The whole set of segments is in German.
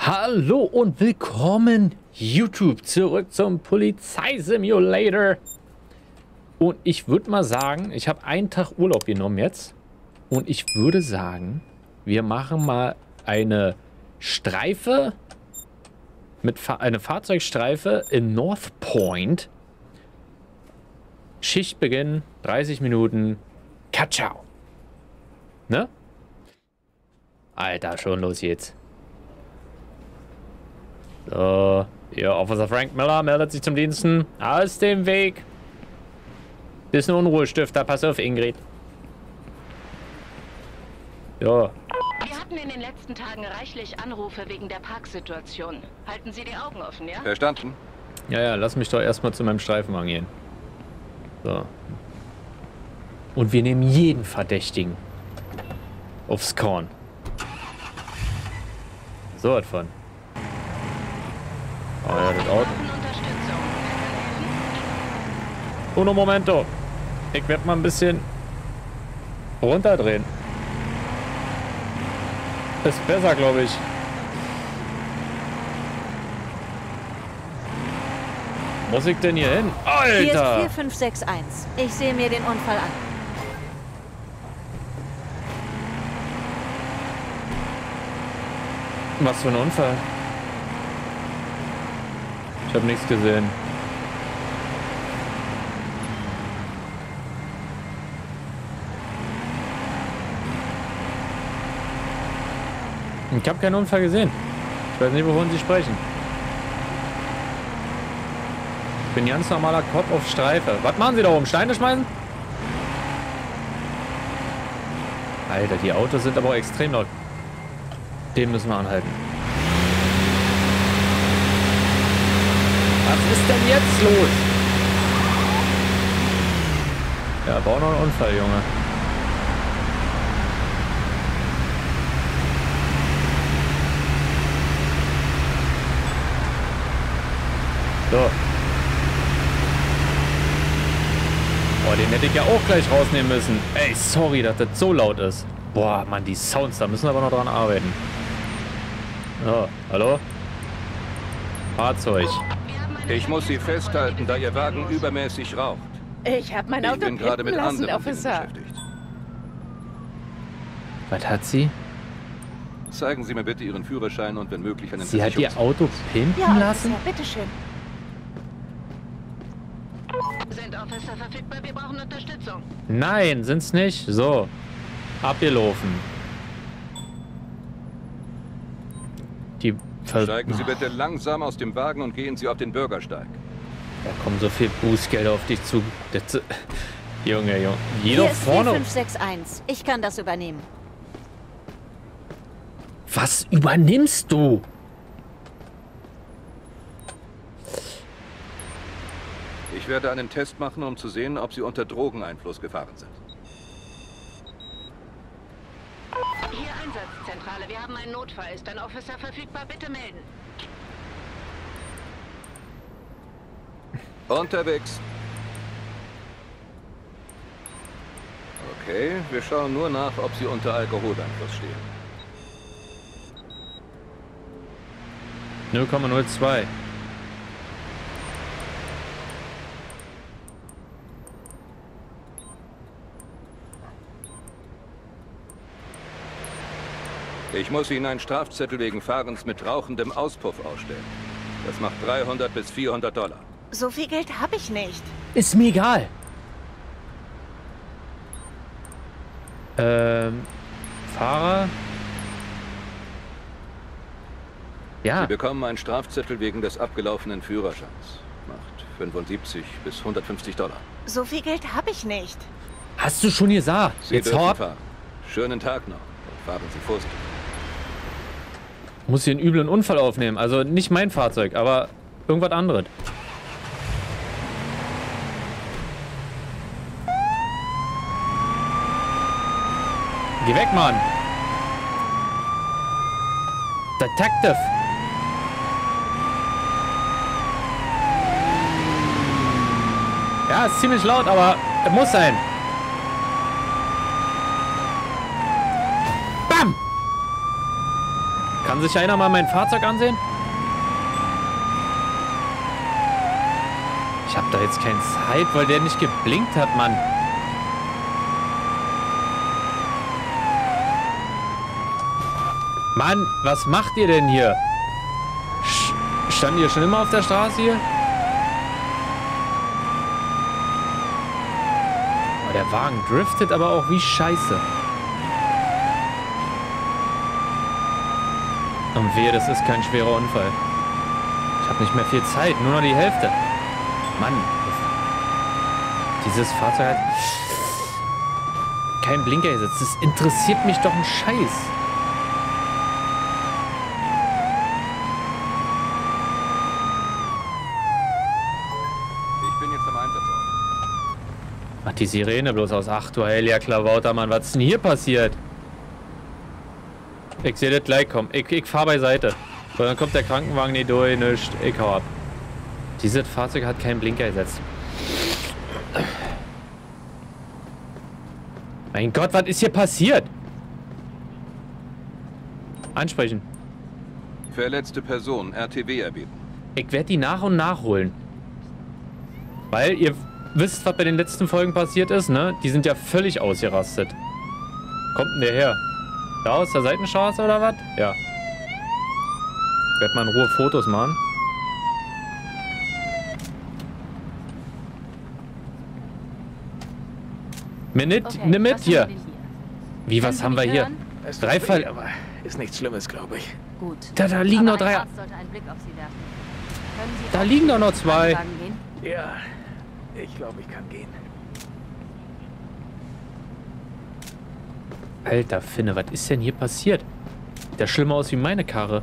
Hallo und willkommen YouTube zurück zum Polizeisimulator. Und ich würde mal sagen, ich habe einen Tag Urlaub genommen jetzt. Und ich würde sagen, wir machen mal eine Streife, eine Fahrzeugstreife in North Point. Schichtbeginn, 30 Minuten. Katschau. Ne? Alter, schon los jetzt. So, hier, Officer Frank Miller meldet sich zum Diensten. Aus dem Weg. Bisschen Unruhestifter, pass auf, Ingrid. Ja. Wir hatten in den letzten Tagen reichlich Anrufe wegen der Parksituation. Halten Sie die Augen offen, ja? Verstanden. Ja, lass mich doch erstmal zu meinem Streifenwagen gehen. So. Und wir nehmen jeden Verdächtigen aufs Korn. So was von. Oh ja, das Auto. Uno momento. Ich werde mal ein bisschen runterdrehen. Ist besser, glaube ich. Muss ich denn hier hin? Alter! Hier ist 4561. Ich sehe mir den Unfall an. Was für ein Unfall? Ich habe nichts gesehen. Ich habe keinen Unfall gesehen. Ich weiß nicht, wovon Sie sprechen. Ich bin ganz normaler Cop auf Streife. Was machen Sie da oben? Steine schmeißen? Alter, die Autos sind aber auch extrem laut. Den müssen wir anhalten. Was ist denn jetzt los? Ja, bau noch einen Unfall, Junge. So. Oh, den hätte ich ja auch gleich rausnehmen müssen. Ey, sorry, dass das so laut ist. Boah, Mann, die Sounds, da müssen wir aber noch dran arbeiten. So, hallo? Fahrzeug. Ich muss Sie festhalten, da Ihr Wagen übermäßig raucht. Ich habe mein Ich Auto bin gerade mit pimpen lassen, anderen Dingen Officer. beschäftigt. Was hat sie? Zeigen Sie mir bitte Ihren Führerschein und wenn möglich einen Sie hat ihr Auto pimpen Ja, lassen? Officer, bitteschön. Sind Officer verfügbar? Wir brauchen Unterstützung. Nein, sind's nicht. So. Abgelaufen. Die Steigen Sie bitte langsam aus dem Wagen und gehen Sie auf den Bürgersteig. Da kommen so viel Bußgelder auf dich zu. Das, Junge. Hier Jeder ist vorne. 4561. Ich kann das übernehmen. Was übernimmst du? Ich werde einen Test machen, um zu sehen, ob Sie unter Drogeneinfluss gefahren sind. Hier Einsatzzentrale. Wir haben einen Notfall. Ist ein Officer verfügbar? Bitte melden. Unterwegs. Okay, wir schauen nur nach, ob Sie unter Alkoholeinfluss stehen. 0,02. Ich muss Ihnen einen Strafzettel wegen Fahrens mit rauchendem Auspuff ausstellen. Das macht 300 bis 400 $. So viel Geld habe ich nicht. Ist mir egal. Fahrer. Ja. Sie bekommen einen Strafzettel wegen des abgelaufenen Führerscheins. Macht 75 bis 150 $. So viel Geld habe ich nicht. Hast du schon gesagt? Sie Jetzt dürfen hau ab. fahren. Schönen Tag noch und fahren Sie vorsichtig. Muss hier einen üblen Unfall aufnehmen. Also nicht mein Fahrzeug, aber irgendwas anderes. Geh weg, Mann. Detective. Ja, ist ziemlich laut, aber es muss sein. Bam! Kann Kann sich einer mal mein Fahrzeug ansehen? Ich habe da jetzt keine Zeit, weil der nicht geblinkt hat, Mann. Mann, was macht ihr denn hier? Stand ihr schon immer auf der Straße hier? Oh, der Wagen driftet aber auch wie Scheiße. Und wehe, das ist kein schwerer Unfall. Ich habe nicht mehr viel Zeit, nur noch die Hälfte. Mann, dieses Fahrzeug hat keinen Blinker gesetzt. Das interessiert mich doch ein Scheiß. Ich bin jetzt am Einsatzort. Mach die Sirene bloß aus. Ach du heiliger Klabautermann, was ist denn hier passiert? Ich sehe das gleich kommen. Ich fahr beiseite. So, dann kommt der Krankenwagen nicht durch, nichts. Ich hau ab. Dieses Fahrzeug hat keinen Blinker gesetzt. Mein Gott, was ist hier passiert? Ansprechen. Verletzte Person, RTW erbeten. Ich werde die nach und nach holen. Weil ihr wisst, was bei den letzten Folgen passiert ist, ne? Die sind ja völlig ausgerastet. Kommt denn der her? Da aus der Seitenstraße oder was? Ja. Ich werde mal in Ruhe Fotos machen. Nimm mit hier. Wie, was haben wir hier? Drei Fall. Aber ist nichts Schlimmes, glaube ich. Gut. Da liegen noch drei. Da liegen doch noch zwei. Ja, ich glaube, ich kann gehen. Alter Finne, was ist denn hier passiert? Der schlimmer aus wie meine Karre.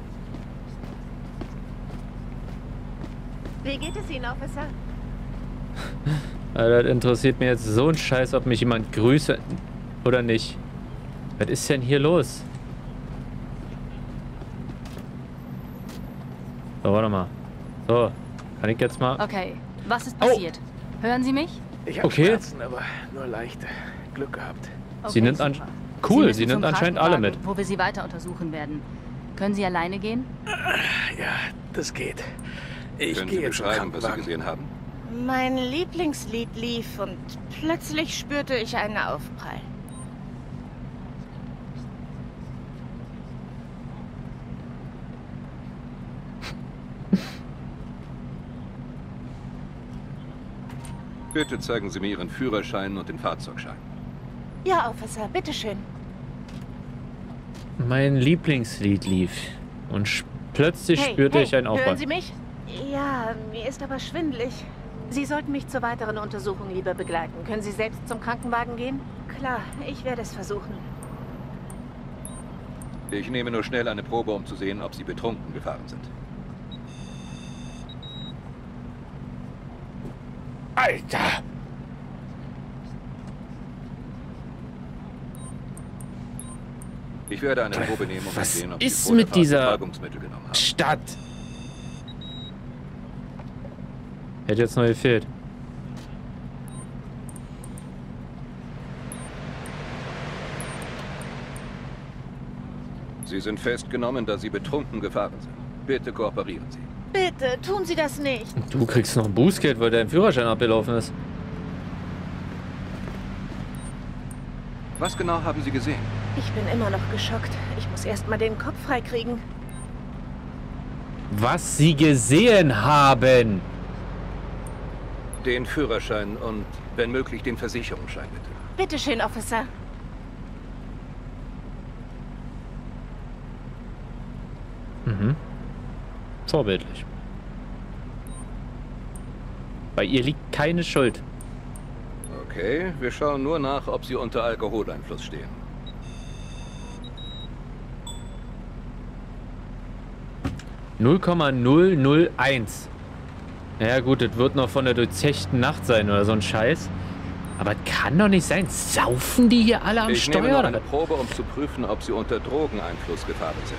Wie geht es Ihnen, Officer? Alter, das interessiert mir jetzt so ein Scheiß, ob mich jemand grüßt oder nicht. Was ist denn hier los? So, warte mal. So, kann ich jetzt mal... Okay, was ist passiert? Hören Sie mich? Ich habe Okay. Schmerzen, aber nur leichte. Glück gehabt. Sie nimmt an... super. Cool, müssen sie nimmt zum anscheinend alle mit. Krankenwagen, wo wir Sie weiter untersuchen werden. Können Sie alleine gehen? Ja, das geht. Ich Können Sie gehe zum beschreiben, was Sie Krankenwagen. gesehen haben? Mein Lieblingslied lief und plötzlich spürte ich einen Aufprall. Bitte zeigen Sie mir Ihren Führerschein und den Fahrzeugschein. Ja, Officer, bitteschön. Mein Lieblingslied lief. Und plötzlich spürte ich einen Aufprall. Hören Sie mich? Ja, mir ist aber schwindelig. Sie sollten mich zur weiteren Untersuchung lieber begleiten. Können Sie selbst zum Krankenwagen gehen? Klar, ich werde es versuchen. Ich nehme nur schnell eine Probe, um zu sehen, ob Sie betrunken gefahren sind. Alter! Ich werde eine Probe nehmen, um Was zu sehen, ob ist Sie vor der mit Fahrt dieser Betäubungsmittel genommen haben. Stadt? Hätte jetzt noch gefehlt. Sie sind festgenommen, da Sie betrunken gefahren sind. Bitte kooperieren Sie. Bitte, tun Sie das nicht. Du kriegst noch ein Bußgeld, weil dein Führerschein abgelaufen ist. Was genau haben Sie gesehen? Ich bin immer noch geschockt. Ich muss erst mal den Kopf freikriegen. Was sie gesehen haben. Den Führerschein und, wenn möglich, den Versicherungsschein, bitte. Bitteschön, Officer. Mhm. Vorbildlich. Bei ihr liegt keine Schuld. Okay, wir schauen nur nach, ob Sie unter Alkoholeinfluss stehen. .001. Naja gut, das wird noch von der durchzechten Nacht sein oder so ein Scheiß. Aber kann doch nicht sein. Saufen die hier alle am Ich nehme Steuer? nur Oder eine was? Probe, um zu prüfen, ob Sie unter Drogeneinfluss gefahren sind.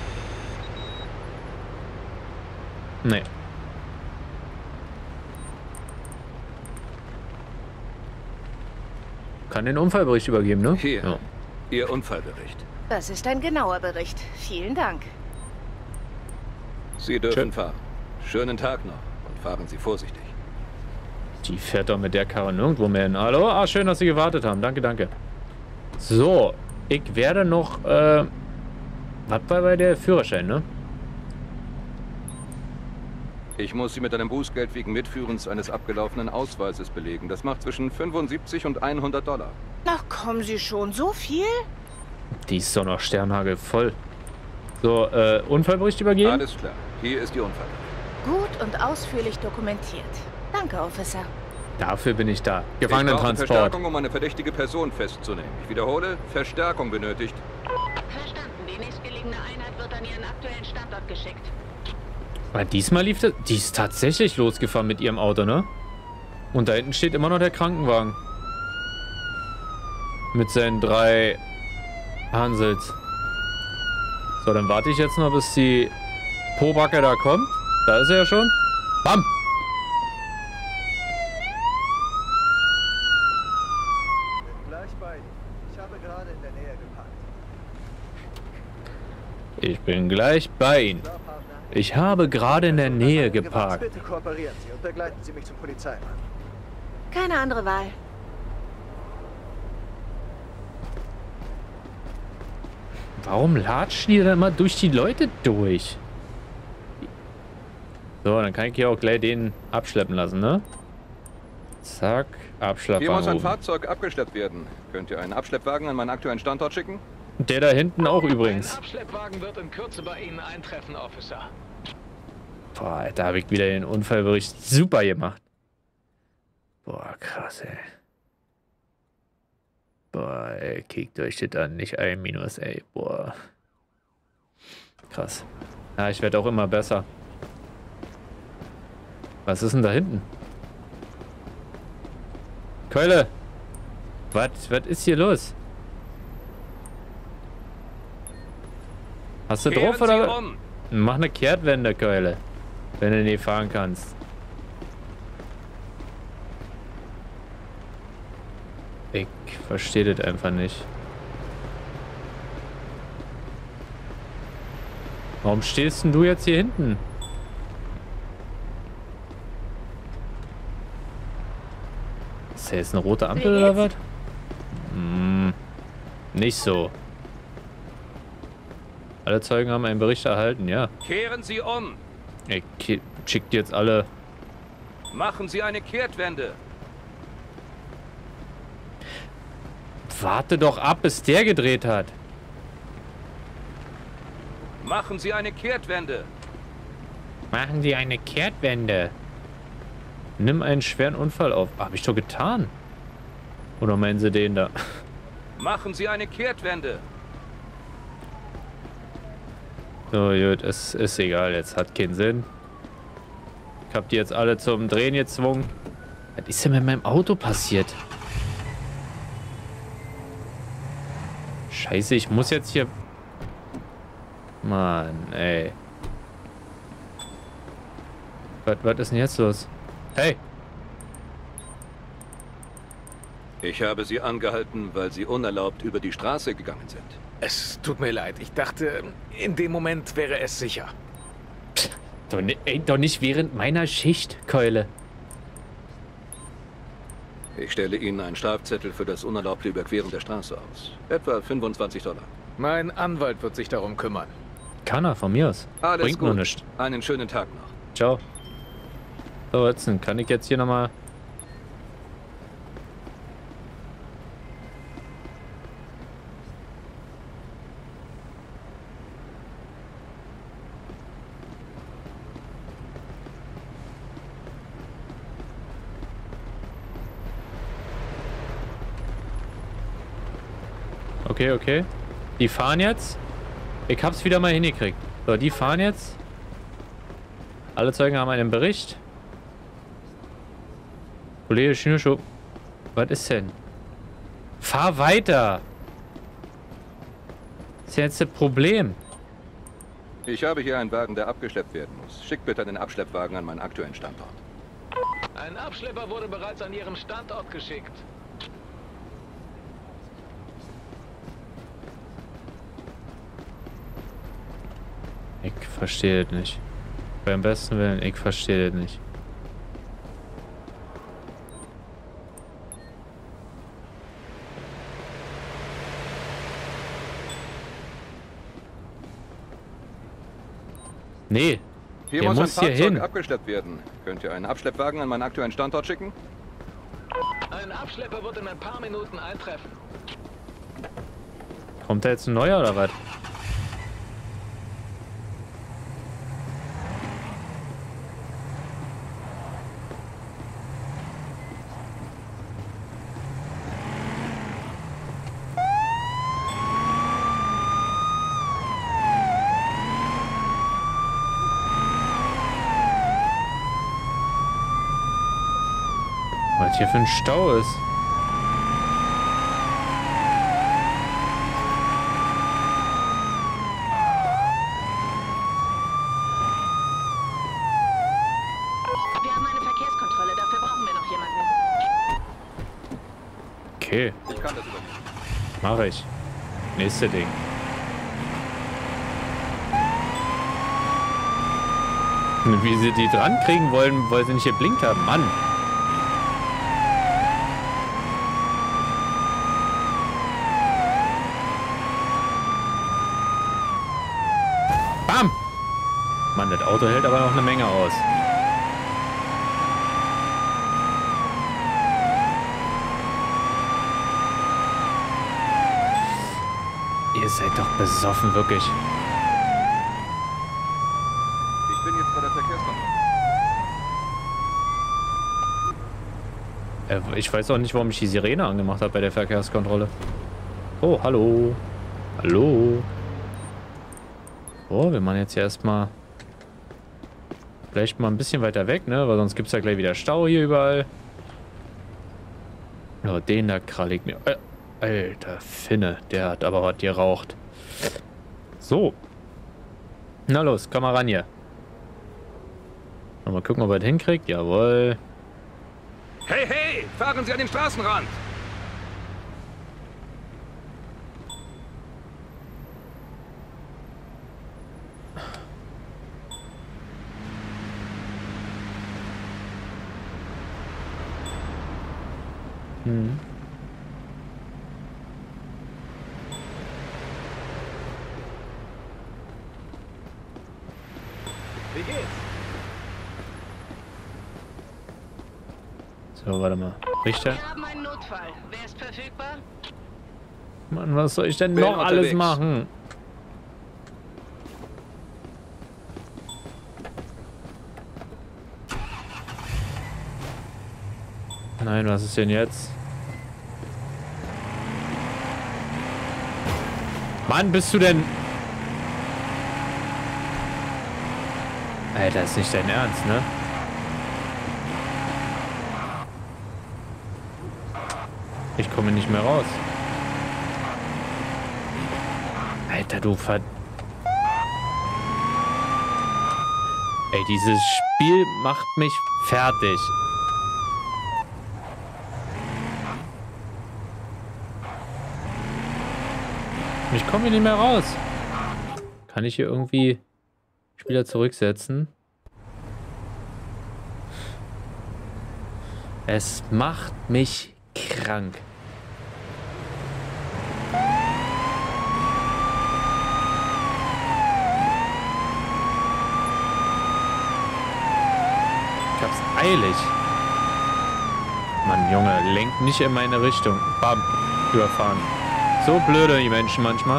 Nee. Kann den Unfallbericht übergeben, ne? Hier, Ja. Ihr Unfallbericht. Das ist ein genauer Bericht. Vielen Dank. Sie dürfen fahren. Schönen Tag noch und fahren Sie vorsichtig. Die fährt doch mit der Karre nirgendwo mehr hin. Hallo? Ah, schön, dass Sie gewartet haben. Danke, danke. So, ich werde noch, was war bei der Führerschein, ne? Ich muss Sie mit einem Bußgeld wegen Mitführens eines abgelaufenen Ausweises belegen. Das macht zwischen 75 und $100. Ach, kommen Sie schon, so viel? Die ist doch noch sternhagelvoll. So, Unfallbericht übergeben? Alles klar. Hier ist Ihr Unfall. Gut und ausführlich dokumentiert. Danke, Officer. Dafür bin ich da. Ich brauche Gefangenentransport. Verstärkung, um eine verdächtige Person festzunehmen. Ich wiederhole, Verstärkung benötigt. Verstanden. Die nächstgelegene Einheit wird an ihren aktuellen Standort geschickt. Aber diesmal lief das... Die ist tatsächlich losgefahren mit ihrem Auto, ne? Und da hinten steht immer noch der Krankenwagen. Mit seinen 3 Hansels. So, dann warte ich jetzt noch, bis die Pobacke da kommt. Da ist er ja schon. Bam! Gleich bei Ihnen. Ich habe gerade in der Nähe geparkt. Ich bin gleich bei Ihnen. So, Partner. Ich habe gerade in der Nähe geparkt. Bitte kooperieren Sie und begleiten Sie mich zum Polizeimann. Keine andere Wahl. Warum latschen die da immer durch die Leute durch? So, dann kann ich hier auch gleich den abschleppen lassen, ne? Zack, Abschleppwagen. Hier muss ein oben. Fahrzeug abgeschleppt werden. Könnt ihr einen Abschleppwagen an meinen aktuellen Standort schicken? Der da hinten auch Ein übrigens. Abschleppwagen wird in Kürze bei Ihnen eintreffen, Officer. Boah, da habe ich wieder den Unfallbericht super gemacht. Boah, krass, ey. Boah, ey, kickt euch das an, nicht ein Minus, ey. Boah. Krass. Ja, ich werde auch immer besser. Was ist denn da hinten? Keule! Was ist hier los? Hast du drauf Kehren Sie oder? um. Mach eine Kehrtwende, Keule. Wenn du nicht fahren kannst. Ich verstehe das einfach nicht. Warum stehst denn du jetzt hier hinten? Ist da jetzt eine rote Ampel oder was? Hm, nicht so. Alle Zeugen haben einen Bericht erhalten, ja. Kehren Sie um. Ich schick die jetzt alle. Machen Sie eine Kehrtwende. Warte doch ab, bis der gedreht hat. Machen Sie eine Kehrtwende. Machen Sie eine Kehrtwende. Nimm einen schweren Unfall auf. Hab ich doch getan. Oder meinen Sie den da? Machen Sie eine Kehrtwende. So, gut, es ist egal. Jetzt hat keinen Sinn. Ich hab die jetzt alle zum Drehen gezwungen. Was ist denn mit meinem Auto passiert? Scheiße, ich muss jetzt hier... Mann, ey. Was ist denn jetzt los? Hey! Ich habe Sie angehalten, weil Sie unerlaubt über die Straße gegangen sind. Es tut mir leid. Ich dachte, in dem Moment wäre es sicher. Doch nicht während meiner Schicht, Keule. Ich stelle Ihnen einen Strafzettel für das unerlaubte Überqueren der Straße aus. Etwa $25. Mein Anwalt wird sich darum kümmern. Kann er, von mir aus. Alles Bringt gut. nur nichts. Einen schönen Tag noch. Ciao. So, jetzt kann ich jetzt hier nochmal... Okay, okay. Die fahren jetzt. Ich hab's wieder mal hingekriegt. So, die fahren jetzt. Alle Zeugen haben einen Bericht. Kollege Schnürschuh. Was ist denn? Fahr weiter! Ist ja jetzt das Problem. Ich habe hier einen Wagen, der abgeschleppt werden muss. Schickt bitte den Abschleppwagen an meinen aktuellen Standort. Ein Abschlepper wurde bereits an Ihrem Standort geschickt. Ich verstehe es nicht. Beim besten Willen, ich verstehe das nicht. Nee, Hier der muss ein muss hier Fahrzeug hin. abgeschleppt werden. Könnt ihr einen Abschleppwagen an meinen aktuellen Standort schicken? Ein Abschlepper wird in ein paar Minuten eintreffen. Kommt da jetzt ein neuer oder was? Was hier für ein Stau ist. Wir haben eine Verkehrskontrolle, dafür brauchen wir noch jemanden. Okay, Ich kann das übernehmen. mache ich. Nächste Ding. Wie sie die dran kriegen wollen, weil sie nicht geblinkt haben. Mann. Bam! Mann, das Auto hält aber noch eine Menge aus. Ihr seid doch besoffen, wirklich. Ich bin jetzt bei der Verkehrskontrolle. Ich weiß auch nicht, warum ich die Sirene angemacht habe bei der Verkehrskontrolle. Oh, hallo. Hallo. Oh, wir machen jetzt hier erstmal vielleicht mal ein bisschen weiter weg, ne? Weil sonst gibt es ja gleich wieder Stau hier überall. Ja, den da krall ich mir. Alter Finne, der hat aber was geraucht. So. Na los, komm mal ran hier. Mal gucken, ob er das hinkriegt. Jawohl. Hey, hey! Fahren Sie an den Straßenrand! Hm. Wie geht's? So, warte mal. Richter? Wir haben einen Notfall. Wer ist verfügbar? Mann, was soll ich denn Bin noch alles unterwegs. machen? Nein, was ist denn jetzt? Mann, bist du denn... Alter, ist nicht dein Ernst, ne? Ich komme nicht mehr raus. Alter, du Ver... Ey, dieses Spiel macht mich fertig. Ich komme hier nicht mehr raus. Kann ich hier irgendwie Spieler zurücksetzen? Es macht mich krank. Ich hab's eilig. Mann, Junge, lenkt nicht in meine Richtung. Bam, überfahren. So blöde die Menschen manchmal.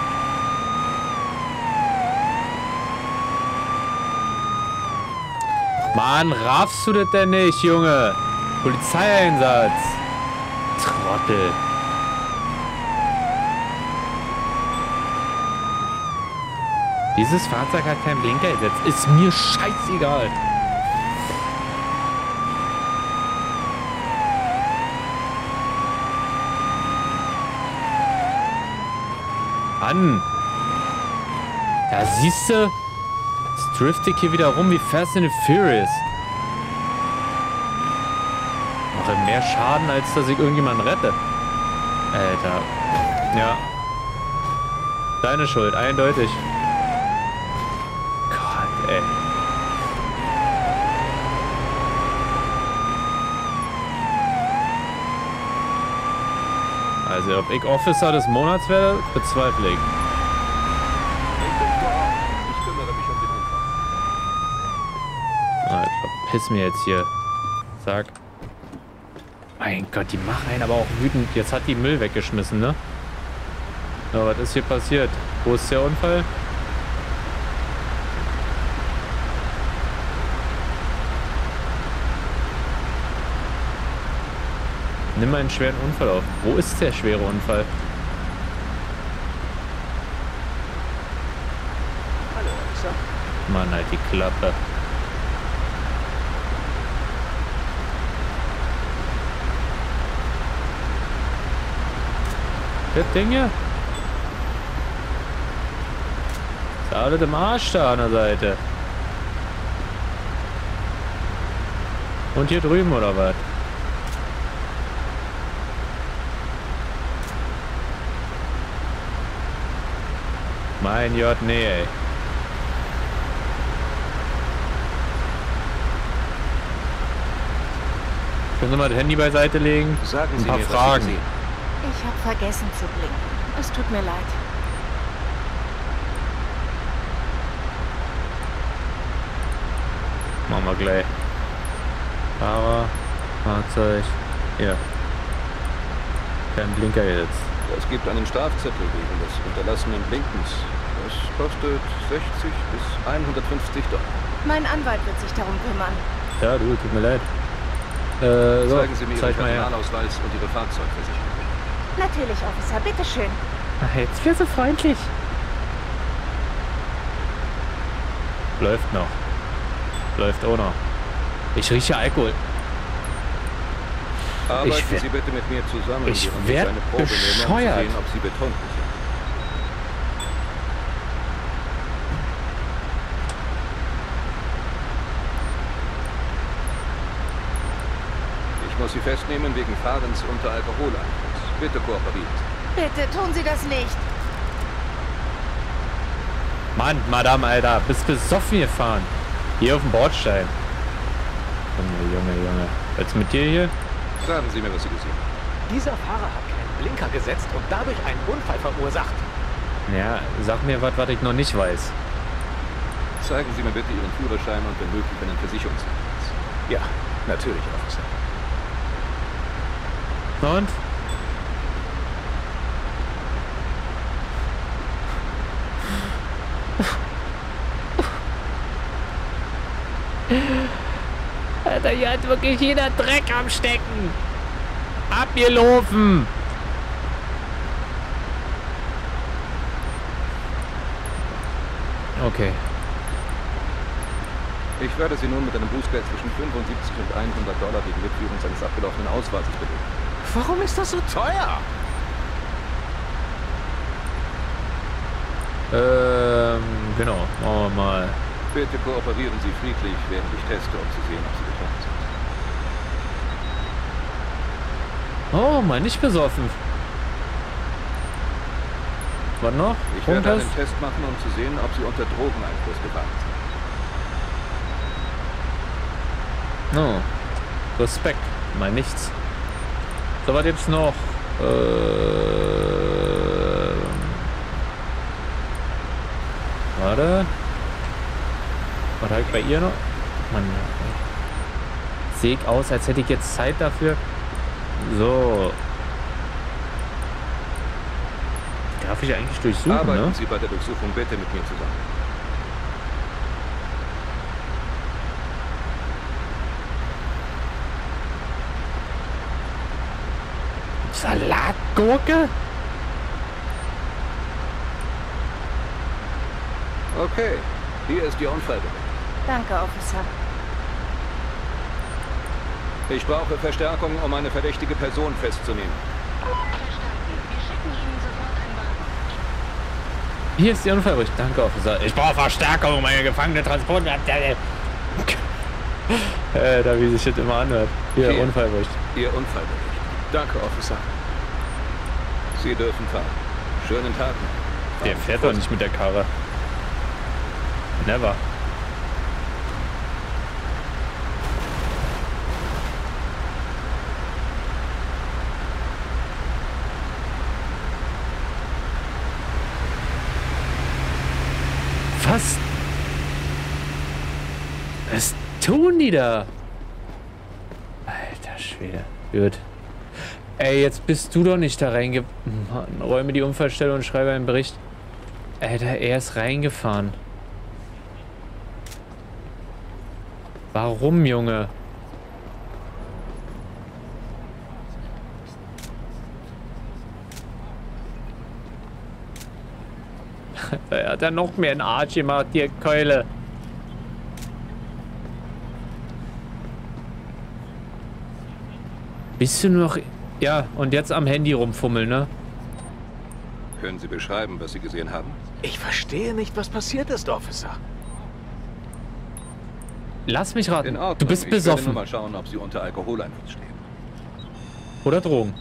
Mann, raffst du das denn nicht, Junge? Polizeieinsatz. Trottel. Dieses Fahrzeug hat keinen Blinker gesetzt. Ist mir scheißegal. Mann. Da siehst du, es driftet hier wieder rum wie Fast and Furious. Mache mehr Schaden, als dass ich irgendjemanden rette. Alter. Ja. Deine Schuld, eindeutig. Gott, ey. Also, ob ich Officer des Monats werde, bezweifle ich. Ich kümmere mich um den Unfall. Ah, verpiss mir jetzt hier. Zack. Mein Gott, die machen einen aber auch wütend. Jetzt hat die Müll weggeschmissen, ne? Ja, was ist hier passiert? Wo ist der Unfall? Nimm mal einen schweren Unfall auf. Wo ist der schwere Unfall? Hallo, Officer. Mann, halt die Klappe. Das Ding hier? Ist alles im Arsch da an der Seite. Und hier drüben oder was? Mein Gott, nee, ey. Können Sie mal das Handy beiseite legen? Sagen Ein Sie paar mir, was Sie Fragen. gesehen haben. Ich habe vergessen zu blinken. Es tut mir leid. Machen wir gleich. Fahrer, Fahrzeug. Hier. Kein Blinker jetzt. Es gibt einen Strafzettel wegen des unterlassenen Blinkens. Das kostet 60 bis 150 $. Mein Anwalt wird sich darum kümmern. Ja, du, tut mir leid. So, Zeigen Sie mir Ihren zeig mal her. Personalausweis und Ihre Fahrzeugversicherung. Natürlich, Officer, bitteschön. Ach, jetzt wäre so freundlich. Läuft noch. Läuft auch noch. Ich rieche Alkohol. Arbeiten werd- Sie bitte mit mir zusammen. ich während werd eine Probe nehme, um zu bescheuert. sehen, ob Sie betrunken sind. Ich muss Sie festnehmen wegen Fahrens unter Alkoholeinfluss. Bitte kooperieren Sie. Bitte tun Sie das nicht. Mann, Madame, Alter, bist besoffen gefahren. Hier auf dem Bordstein. Junge. Was ist mit dir hier? Sagen Sie mir, was Sie gesehen haben. Dieser Fahrer hat keinen Blinker gesetzt und dadurch einen Unfall verursacht. Ja, sag mir was ich noch nicht weiß. Zeigen Sie mir bitte Ihren Führerschein und wenn möglich einen Versicherungsnachweis. Ja, natürlich, Officer. Und? Alter, hier hat wirklich jeder Dreck am Stecken. Abgelaufen. Okay. Ich werde Sie nun mit einem Bußgeld zwischen 75 und 100 $ wegen Mitführung seines abgelaufenen Ausweises belegen. Warum ist das so teuer? Genau. Machen wir mal. Bitte kooperieren Sie friedlich, während ich teste, um zu sehen, ob Sie betrunken sind. Oh, mal nicht besoffen. Was noch? Ich werde Punktest? einen Test machen, um zu sehen, ob Sie unter Drogeneinfluss gefahren sind. No. Respekt. Mal nichts. So, was gibt's noch? Warte. Was habe ich bei ihr noch? Mann. Sehe ich aus, als hätte ich jetzt Zeit dafür. So. Darf ich eigentlich durchsuchen, Arbeiten ne? Sie bei der Durchsuchung bitte mit mir zusammen. Salatgurke? Okay, hier ist Ihr Unfallbericht. Danke, Officer. Ich brauche Verstärkung, um eine verdächtige Person festzunehmen. Verstanden. Wir schicken Ihnen sofort einen Wagen. Hier ist Ihr Unfallbericht. Danke, Officer. Ich brauche Verstärkung, um meine Gefangene transportieren. Da wie sich das immer anhört. Hier, Hier. Unfallbericht. Ihr Unfallbericht. Danke, Officer. Sie dürfen fahren. Schönen Tag noch. Der fährt doch nicht mit der Karre. Never. Was? Was tun die da? Alter Schwede. Gut. Ey, jetzt bist du doch nicht da reinge... Mann, räume die Unfallstelle und schreibe einen Bericht. Alter, er ist reingefahren. Warum, Junge? Er hat ja noch mehr einen Arsch gemacht, die Keule. Bist du noch... Ja, und jetzt am Handy rumfummeln, ne? Können Sie beschreiben, was Sie gesehen haben? Ich verstehe nicht, was passiert ist, Officer. Lass mich raten. In Ordnung. Du bist Ich werde besoffen. nur mal schauen, ob Sie unter Alkoholeinfluss stehen. Oder Drogen.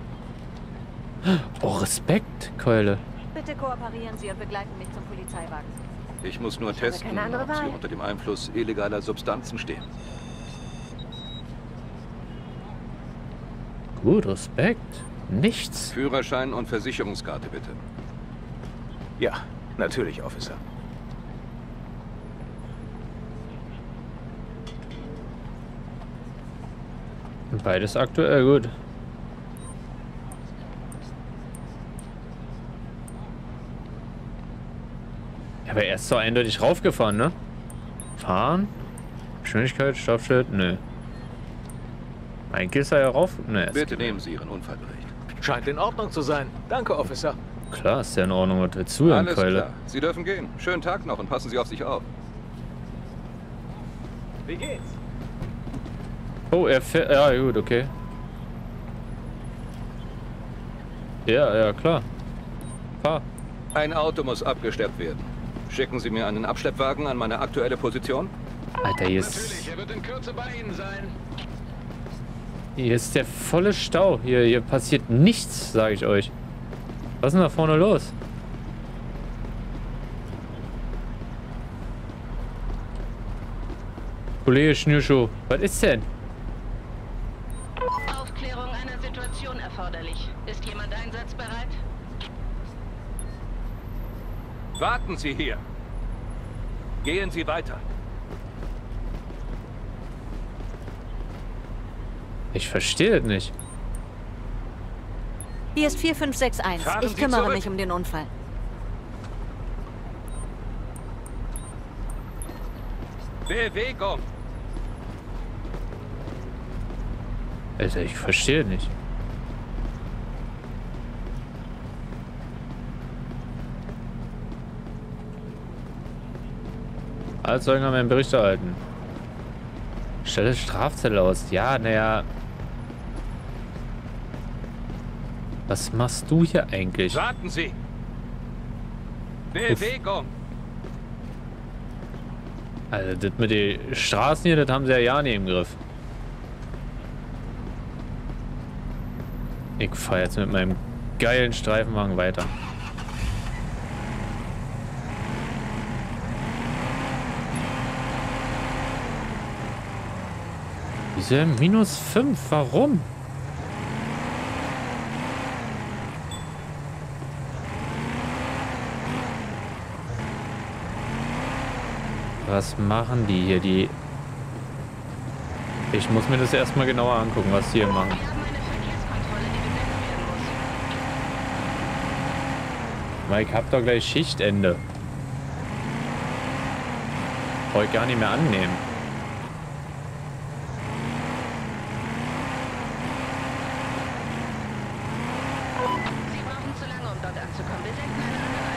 Oh, Respekt, Keule. Bitte kooperieren Sie und begleiten mich zum Polizeiwagen. Ich muss nur habe testen, keine andere ob Sie Wahl. unter dem Einfluss illegaler Substanzen stehen. Gut, Respekt. Nichts. Führerschein und Versicherungskarte bitte. Ja, natürlich, Officer. Beides aktuell gut. Ja, aber er ist so eindeutig raufgefahren, ne? Fahren? Geschwindigkeit, Stoppschild? Nö. Eigentlich ist er ja rauf. Ne, Bitte nehmen Sie Ihren Unfallbericht. Scheint in Ordnung zu sein. Danke, Officer. klar ist der in Ordnung. Was willst du denn, Alles Keule? klar. Sie dürfen gehen. Schönen Tag noch und passen Sie auf sich auf. Wie geht's? Oh, er fährt. Ja, gut, okay. Ja, ja, klar. Fahr. Ein Auto muss abgeschleppt werden. Schicken Sie mir einen Abschleppwagen an meine aktuelle Position? Alter, hier er wird in Kürze bei Ihnen sein. ist der volle Stau. Hier passiert nichts, sage ich euch. Was ist denn da vorne los? Kollege Schnürschuh, was ist denn? Aufklärung einer Situation erforderlich. Ist jemand einsatzbereit? Warten Sie hier. Gehen Sie weiter. Ich verstehe das nicht. Hier ist 4561. Fahren Ich Sie kümmere zurück. mich um den Unfall. Bewegung! Alter, ich verstehe das nicht. Alle Zeugen haben einen Bericht erhalten. Stelle Strafzettel aus. Ja, naja. Was machst du hier eigentlich? Warten Sie! Bewegung! Also, das mit den Straßen hier, das haben sie ja nicht im Griff. Ich fahre jetzt mit meinem geilen Streifenwagen weiter. Wieso minus 5? Warum? Was machen die hier? Ich muss mir das erstmal genauer angucken, was die hier machen. Wir haben eine Verkehrskontrolle, die gesetzt werden muss. Weil ich hab doch gleich Schichtende. Brauche ich gar nicht mehr annehmen. Sie brauchen zu lange, um dort anzukommen. Wir senden eine andere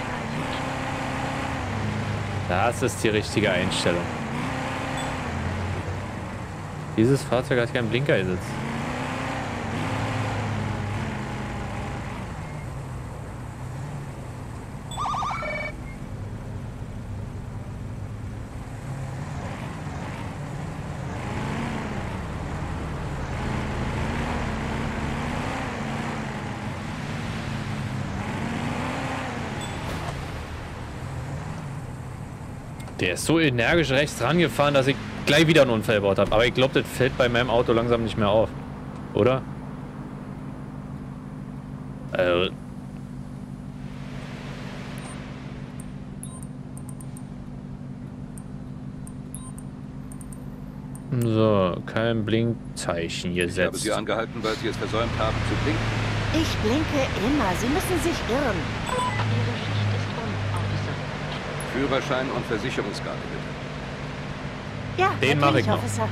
Einheit. Das ist die richtige Einstellung. Dieses Fahrzeug hat keinen Blinkersitz. Der ist so energisch rechts rangefahren, dass ich gleich wieder einen Unfall gebaut habe. Aber ich glaube, das fällt bei meinem Auto langsam nicht mehr auf. Oder? So, kein Blinkzeichen Ich habe gesetzt. Sie angehalten, weil Sie es versäumt haben zu blinken. Ich blinke immer. Sie müssen sich irren. Ihre Schicht ist um, Officer. Führerschein und Versicherungskarte bitte. Ja, Den mache ich noch. Officer.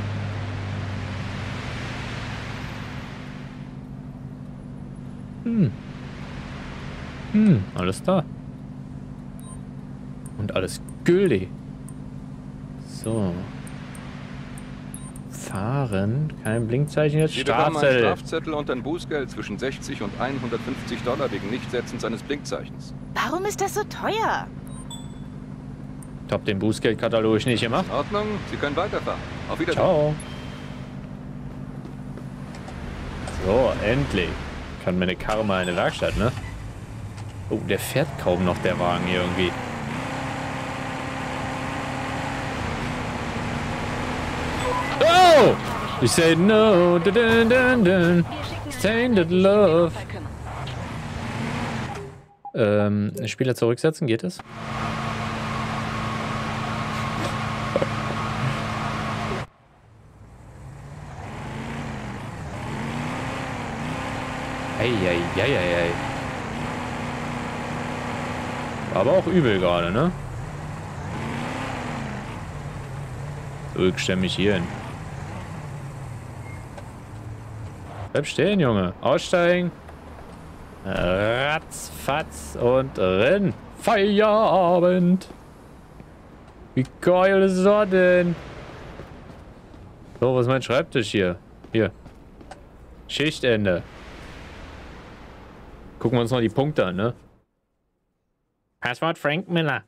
Alles da. Und alles gültig. So. Fahren. Kein Blinkzeichen jetzt. Sie bekommen einen Strafzettel. Strafzettel und ein Bußgeld zwischen 60 und $150 wegen Nichtsetzens eines Blinkzeichens. Warum ist das so teuer? Ich hab den Bußgeldkatalog nicht gemacht. In Ordnung, Sie können weiterfahren. Auf Wiedersehen. Ciao. So, endlich. Kann meine Karre mal in der Werkstatt, ne? Oh, der fährt kaum noch, der Wagen hier irgendwie. Oh! Ich say no, dun, dun, dun, dun. Tainted love. Spieler zurücksetzen, geht es? Eieieiei. Aber auch übel gerade, ne? Stell mich hier hin. Bleib stehen, Junge. Aussteigen. Ratzfatz und renn. Feierabend. Wie geil ist das denn? So, was ist mein Schreibtisch hier? Hier. Schichtende. Gucken wir uns noch die Punkte an, ne? Passwort Frank Miller.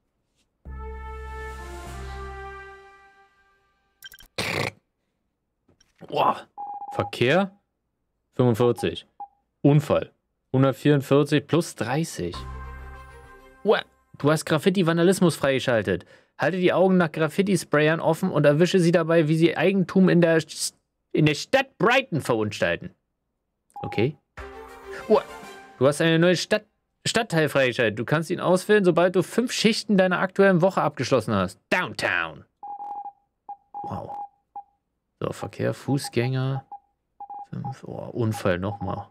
Boah. Verkehr 45. Unfall 144 plus 30. Uah. Du hast Graffiti-Vandalismus freigeschaltet. Halte die Augen nach Graffiti-Sprayern offen und erwische sie dabei, wie sie Eigentum in der Stadt Brighton verunstalten. Okay. Uah. Du hast eine neue Stadtteil freigeschaltet. Du kannst ihn auswählen, sobald du 5 Schichten deiner aktuellen Woche abgeschlossen hast. Downtown. Wow. So, Verkehr, Fußgänger. 5, oh, Unfall nochmal.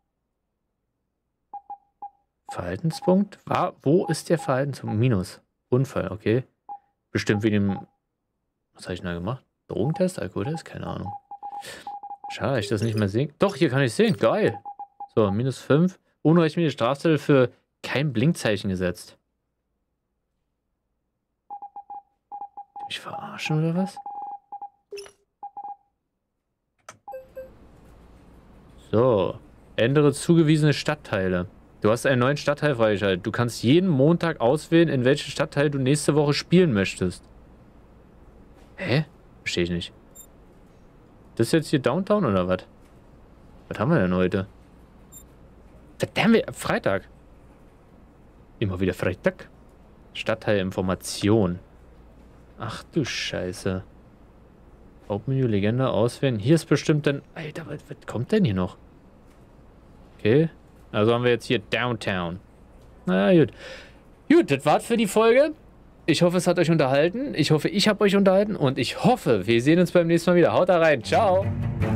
Verhaltenspunkt? Wo ist der Verhaltenspunkt? Minus. Unfall, okay. Bestimmt wie dem... Was habe ich denn da gemacht? Drogentest? Alkoholtest? Keine Ahnung. Schade, ich das nicht mehr sehen. Doch, hier kann ich sehen. Geil. So, minus 5. Unrechtmäßige Strafzettel für kein Blinkzeichen gesetzt. Mich verarschen oder was? So. Ändere zugewiesene Stadtteile. Du hast einen neuen Stadtteil freigeschaltet. Du kannst jeden Montag auswählen, in welchen Stadtteil du nächste Woche spielen möchtest. Hä? Verstehe ich nicht. Das ist jetzt hier Downtown oder was? Was haben wir denn heute? Verdammt, Freitag. Immer wieder Freitag. Stadtteilinformation. Ach du Scheiße. Hauptmenü, Legende, auswählen. Hier ist bestimmt dann... Alter, was kommt denn hier noch? Okay. Also haben wir jetzt hier Downtown. Na ja, gut. Gut, das war's für die Folge. Ich hoffe, es hat euch unterhalten. Ich hoffe, ich habe euch unterhalten. Und ich hoffe, wir sehen uns beim nächsten Mal wieder. Haut da rein. Ciao.